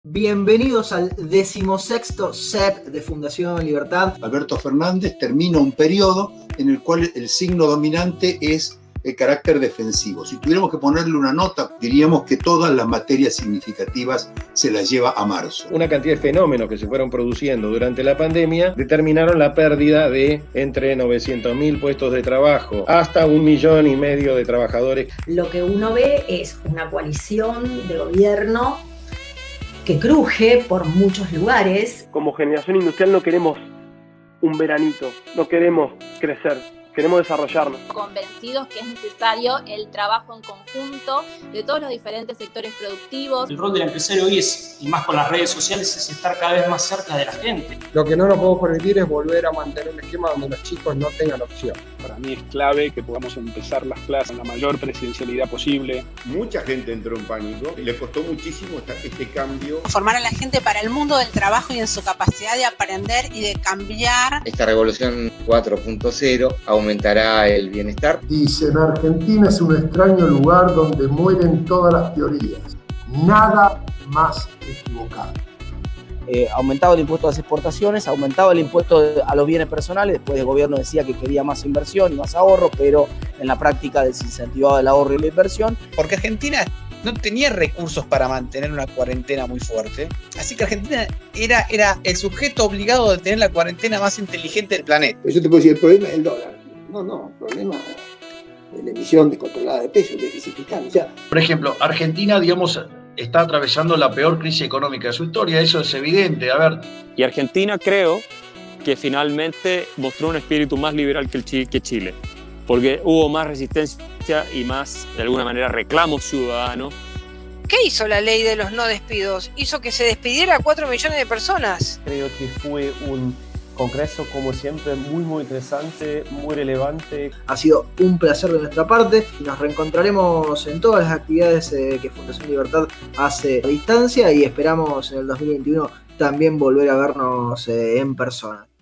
Bienvenidos al 16º CEP de Fundación Libertad. Alberto Fernández termina un periodo en el cual el signo dominante es el carácter defensivo. Si tuviéramos que ponerle una nota, diríamos que todas las materias significativas se las lleva a marzo. Una cantidad de fenómenos que se fueron produciendo durante la pandemia determinaron la pérdida de entre 900.000 puestos de trabajo hasta 1,5 millones de trabajadores. Lo que uno ve es una coalición de gobierno que cruje por muchos lugares. Como generación industrial no queremos un veranito, no queremos crecer, queremos desarrollarnos. Convencidos que es necesario el trabajo en conjunto de todos los diferentes sectores productivos. El rol del empresario hoy es, y más con las redes sociales, es estar cada vez más cerca de la gente. Lo que no nos podemos permitir es volver a mantener un esquema donde los chicos no tengan opción. Para mí es clave que podamos empezar las clases con la mayor presencialidad posible. Mucha gente entró en pánico, le costó muchísimo este cambio. Formar a la gente para el mundo del trabajo y en su capacidad de aprender y de cambiar. Esta revolución 4.0 aumentará el bienestar. Dicen, Argentina es un extraño lugar donde mueren todas las teorías. Nada más equivocado. Aumentaba el impuesto a las exportaciones, aumentaba el impuesto a los bienes personales. Después el gobierno decía que quería más inversión y más ahorro, pero en la práctica desincentivaba el ahorro y la inversión. Porque Argentina no tenía recursos para mantener una cuarentena muy fuerte. Así que Argentina era el sujeto obligado de tener la cuarentena más inteligente del planeta. Yo te puedo decir, el problema es el dólar. No, el problema es la emisión descontrolada de pesos, el déficit fiscal. O sea, por ejemplo, Argentina, digamos, está atravesando la peor crisis económica de su historia, eso es evidente. A ver. Y Argentina creo que finalmente mostró un espíritu más liberal que Chile, porque hubo más resistencia y más, de alguna manera, reclamo ciudadano. ¿Qué hizo la ley de los no despidos? Hizo que se despidiera a 4 millones de personas. Creo que fue un congreso, como siempre, muy interesante, muy relevante. Ha sido un placer de nuestra parte. Nos reencontraremos en todas las actividades que Fundación Libertad hace a distancia y esperamos en el 2021 también volver a vernos en persona.